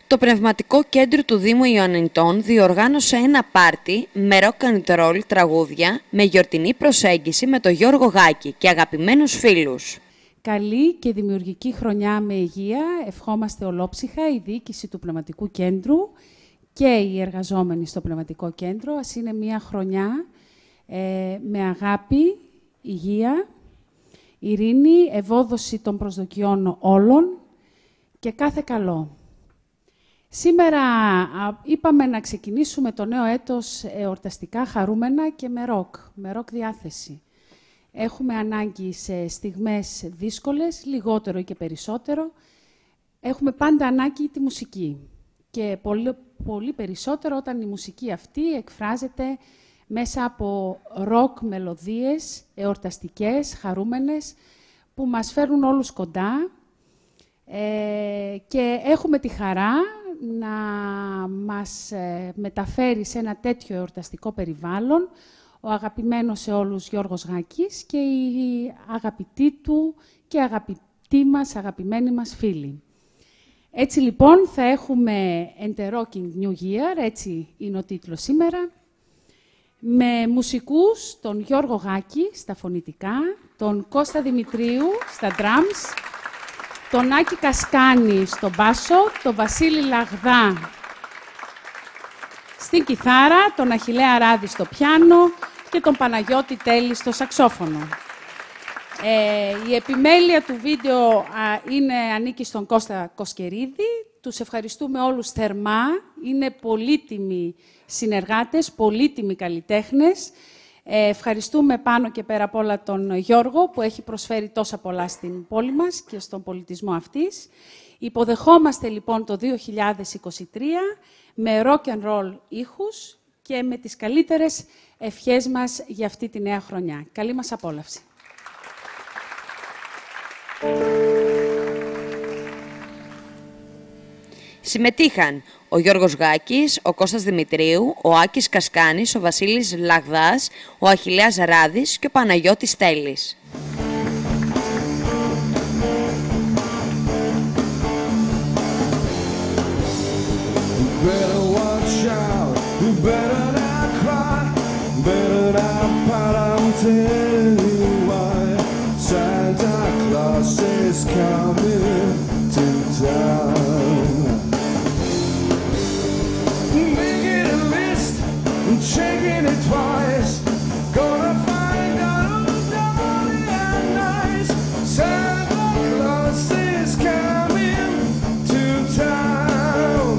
Το Πνευματικό Κέντρο του Δήμου Ιωαννητών διοργάνωσε ένα πάρτι με rock and roll τραγούδια με γιορτινή προσέγγιση με τον Γιώργο Γάκη και αγαπημένους φίλους. Καλή και δημιουργική χρονιά με υγεία ευχόμαστε ολόψυχα η διοίκηση του Πνευματικού Κέντρου και οι εργαζόμενοι στο Πνευματικό Κέντρο. Ας είναι μια χρονιά με αγάπη, υγεία, ειρήνη, ευόδοση των προσδοκιών όλων και κάθε καλό. Σήμερα είπαμε να ξεκινήσουμε το νέο έτος εορταστικά, χαρούμενα και με ροκ διάθεση. Έχουμε ανάγκη σε στιγμές δύσκολες, λιγότερο ή και περισσότερο. Έχουμε πάντα ανάγκη τη μουσική. Και πολύ περισσότερο όταν η μουσική αυτή εκφράζεται μέσα από ροκ μελωδίες, εορταστικές, χαρούμενες, που μας φέρνουν όλους κοντά. Και έχουμε τη χαρά να μας μεταφέρει σε ένα τέτοιο εορταστικό περιβάλλον ο αγαπημένος σε όλους Γιώργος Γάκης και η αγαπητή του και αγαπημένοι μας φίλοι. Έτσι λοιπόν θα έχουμε And the Rocking New Year, έτσι είναι ο τίτλος σήμερα, με μουσικούς τον Γιώργο Γάκη στα φωνητικά, τον Κώστα Δημητρίου στα drums, τον Άκη Κασκάνη στο μπάσο, τον Βασίλη Λαγδά στην κιθάρα, τον Αχιλλέα Ράδη στο πιάνο και τον Παναγιώτη Τέλη στο σαξόφωνο. Η επιμέλεια του βίντεο ανήκει στον Κώστα Κοσκερίδη. Τους ευχαριστούμε όλους θερμά. Είναι πολύτιμοι συνεργάτες, πολύτιμοι καλλιτέχνες. Ευχαριστούμε πάνω και πέρα απ' όλα τον Γιώργο που έχει προσφέρει τόσα πολλά στην πόλη μας και στον πολιτισμό αυτής. Υποδεχόμαστε λοιπόν το 2023 με rock and roll ήχους και με τις καλύτερες ευχές μας για αυτή τη νέα χρονιά. Καλή μας απόλαυση. Συμμετείχαν ο Γιώργος Γάκης, ο Κώστας Δημητρίου, ο Άκης Κασκάνης, ο Βασίλης Λαγδάς, ο Αχιλλέας Ράδης και ο Παναγιώτης Τέλης. Checking it twice, gonna find out who's naughty and nice. Santa Claus is coming to town.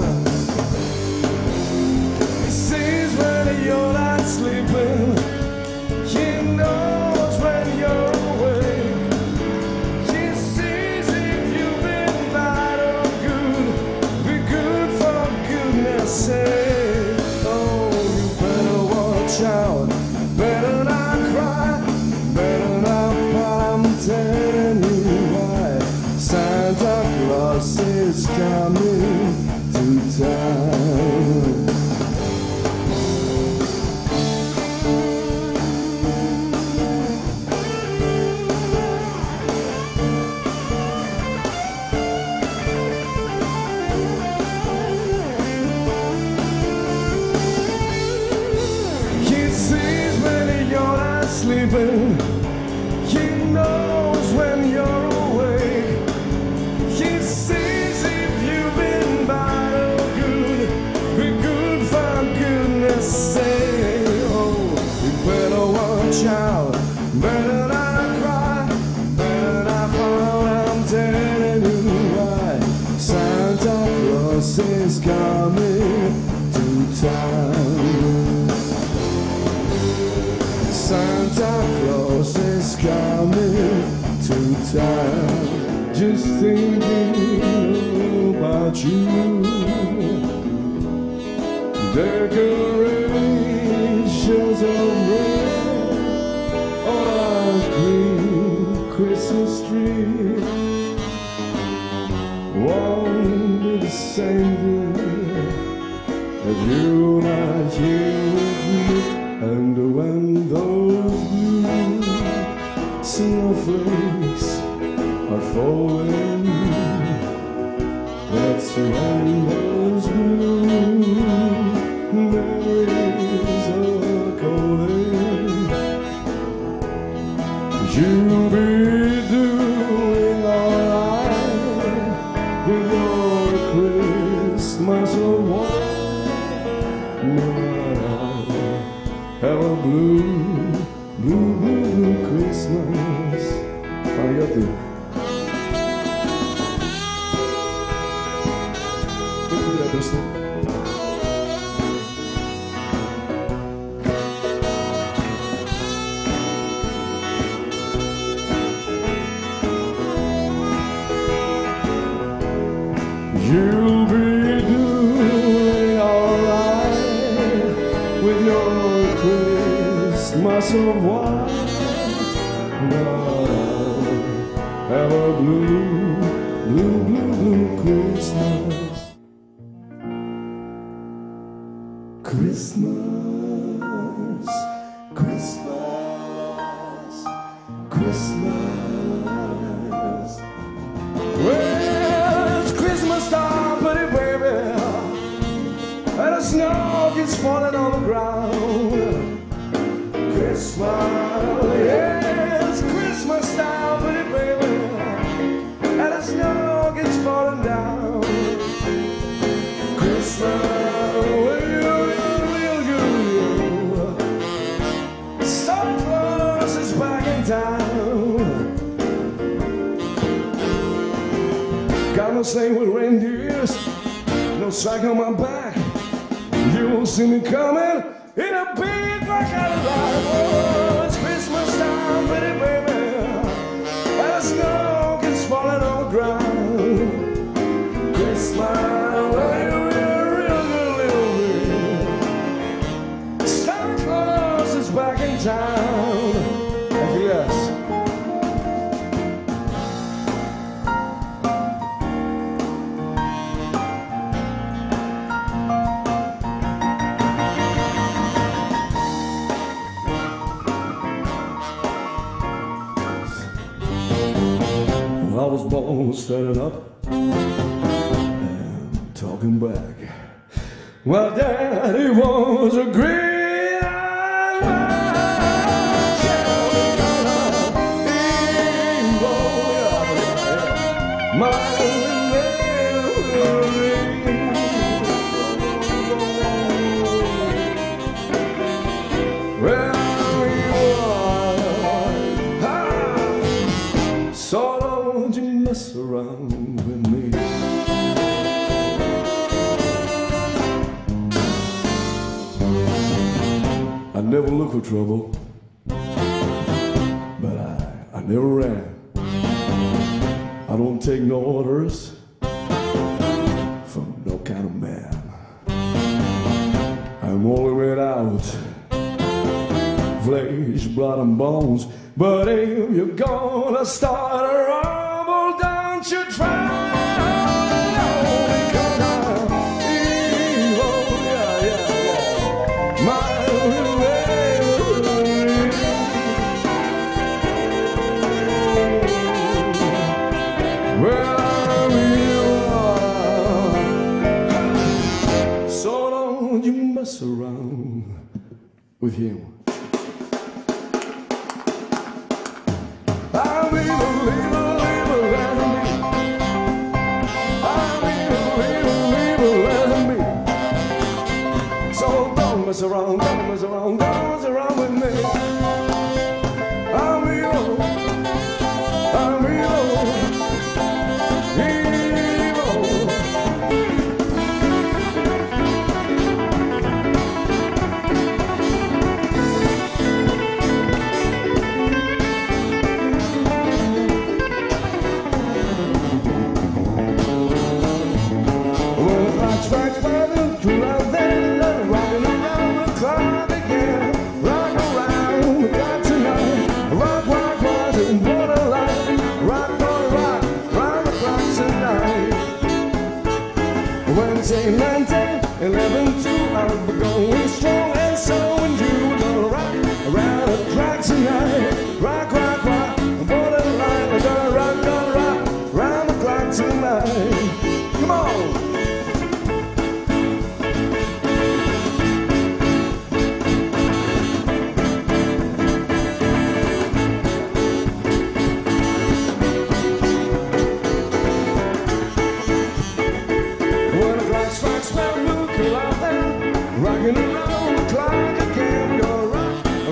He sees when you're not sleeping, he knows when you're awake. He sees if you've been bad or good, be good for goodness sake. Out. Better not cry, better not pout, I'm telling you why. Santa Claus is coming to town. Sleeping, he knows when you're awake. He sees if you've been bad or good. Be good for goodness sake. Oh, you better watch out. Better not cry. Better not pout. I'm telling you why. Santa Claus is coming to town. Santa Claus is coming to town. Just thinking about you. Decorations of red on our green Christmas tree. Won't be the same thing if you're not here with me. And when those blue snowflakes are falling, that's when blue, blue, blue, blue Christmas. Arigato. You'll be doing alright with your Christmas of wine. Have a blue, blue, blue, blue Christmas. Christmas, Christmas, Christmas. Well, it's Christmas time, pretty baby, and the snow is falling on the ground. Christmas, yeah, it's Christmas time, pretty baby, and the snow is falling down. Christmas, Santa Claus is back in town. Got no sleigh with reindeers, no sack on my back. You won't see me coming in a big black Cadillac. Oh, it's Christmas time, pretty baby, and the snow is falling on the ground. Christmas, Santa Claus is back in town. Yes. I was born standing up and talking back. Well, Daddy was a green-eyed man. My so don't you mess around with me. I never look for trouble, but I never ran. I don't take no orders from no kind of man. I'm only red out, flesh, blood and bones. But if you're gonna start a rumble, don't you try. Because I'm evil, yeah, yeah, yeah. My well, I'm evil. So don't you mess around with him. Mess around, don't mess around, don't mess around with me. I'm evil, I'm evil, evil. When the clock strikes 12, true love then rocking around the clock again. Rock around the clock tonight. Rock, rock, rock, and borderline. Rock, rock, rock, round the clock tonight. Wednesday, 11-2, I'll be going strong, and so when you were gonna rock around the clock tonight. Rock, rock, rock, borderline. We're gonna rock, round the clock tonight. Come on. Rocking around the clock again, gonna rock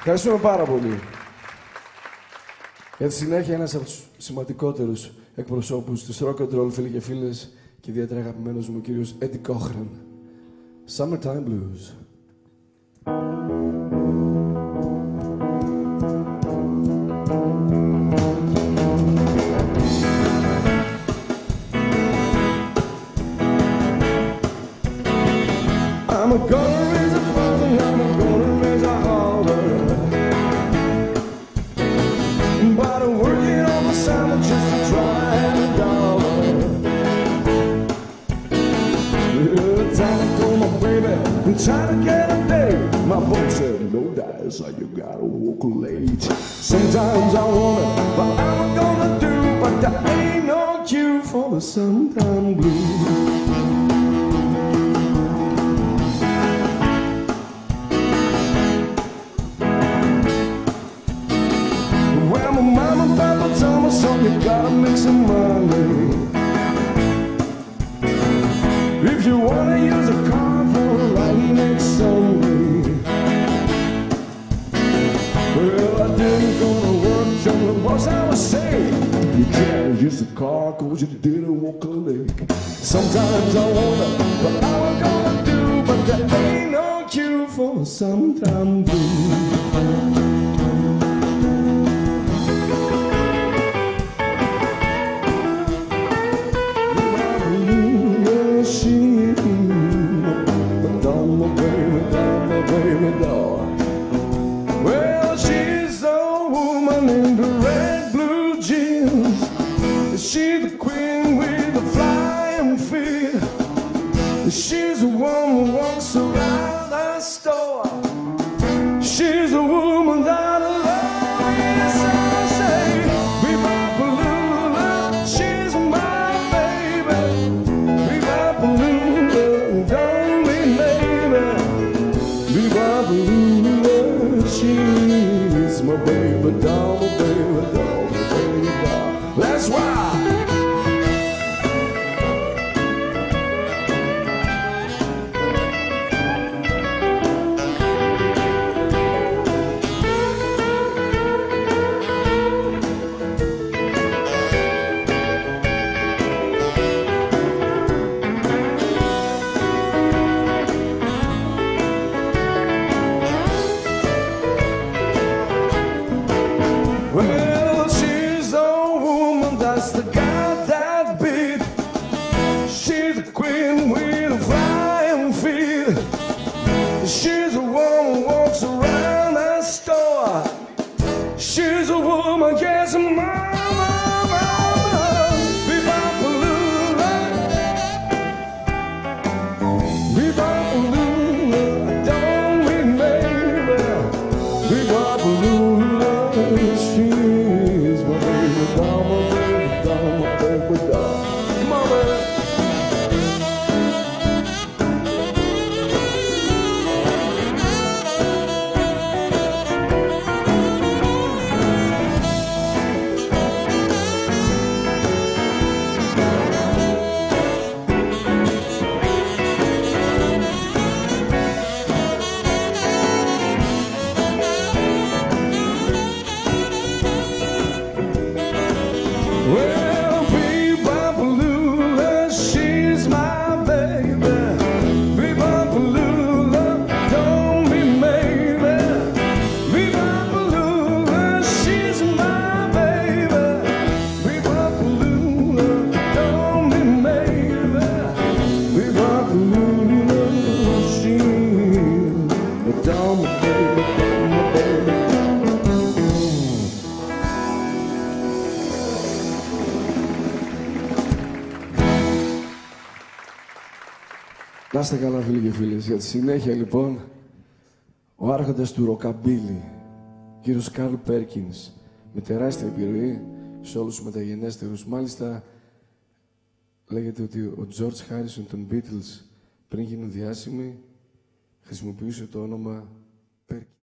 Ευχαριστούμε πάρα πολύ. Για τη συνέχεια, ένας από τους σημαντικότερους εκπροσώπους του rock and roll, φίλοι και φίλες, και ιδιαίτερα αγαπημένος μου, ο κύριος Eddie Cochran. Summertime Blues. I'm gonna raise a fountain, I'm gonna raise a holler. But I'm working on the summer just to try and dollar. Time to call my baby and try to get a date. My boss said, no, that's how you gotta walk late. Sometimes I wanna, but I'm gonna do, but there ain't no cure for the summertime blues. Mama, Papa told me, son, you gotta make some money. If you wanna use a car for a ride next Sunday. Well, I didn't go to work, so the boss I was saying, you can't use the car 'cause you didn't walk a leg. Sometimes I wonder what I'm gonna do, but there ain't no cure for the summertime blues. Well, she's a woman in the red blue jeans. She's the queen with the flying feet. She's the one who walks around the store. She's a woman that I love. Yes, I say, Be-Ba-Ba-Lula, she's my baby. Be-Ba-Ba-Lula, darling baby. Be-Ba-Ba-Lula, she's my baby doll, my baby doll, my baby doll. That's why. Well, she's a woman that's the God that beat. She's a queen with a flying feet. She's a woman who walks around the store. She's a woman, yes, mama, mama. Be-Ba-Ba-Lula, Be-Ba-Ba-Lula, don't be baby. Be-Ba-Ba-Lula, she's my baby doll, my baby doll, my baby doll. Come on, baby. Well, Be-Ba-Ba-Lula, she's my baby. Be-Ba-Ba-Lula, don't be maybe. Be-Ba-Ba-Lula, she's my baby. Be-Ba-Ba-Lula, don't be maybe. Be-Ba-Ba-Lula, she's my doll, my baby, doll, my baby. Να είστε καλά, φίλοι και φίλες. Για τη συνέχεια, λοιπόν, ο άρχοντας του ροκαμπίλι, κύριος Καρλ Πέρκινς, με τεράστια επιρροή σε όλους τους μεταγενέστερους. Μάλιστα, λέγεται ότι ο George Harrison των Beatles, πριν γίνουν διάσημοι, χρησιμοποιούσε το όνομα Πέρκινς.